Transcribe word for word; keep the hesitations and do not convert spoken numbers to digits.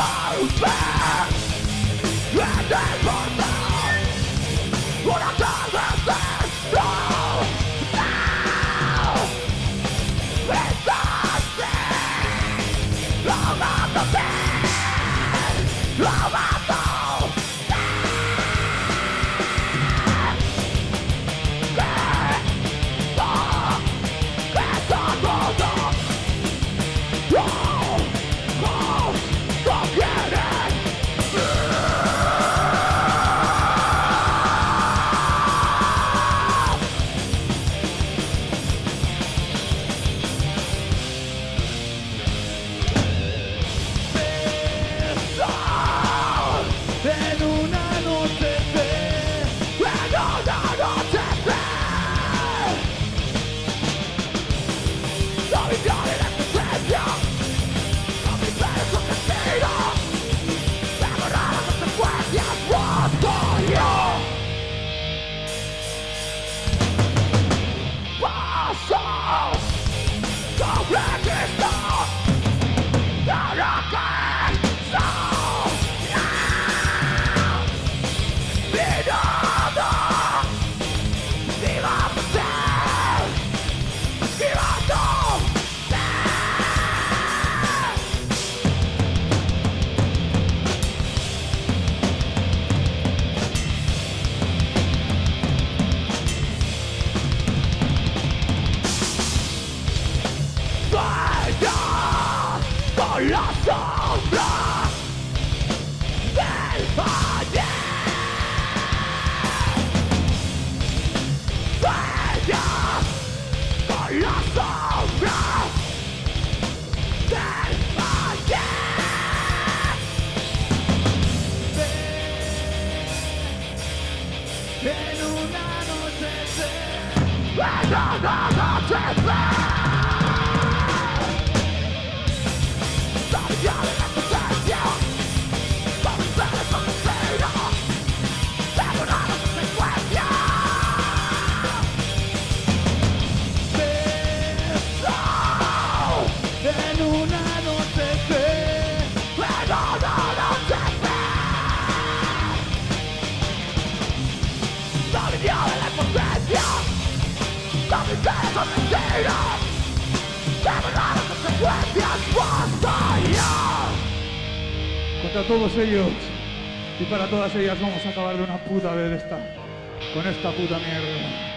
La sombra del valle sueñas con la sombra del valle. En una noche de en una noche de Contra todos ellos y para todas ellas vamos a acabar de una puta vez esta, con esta puta mierda.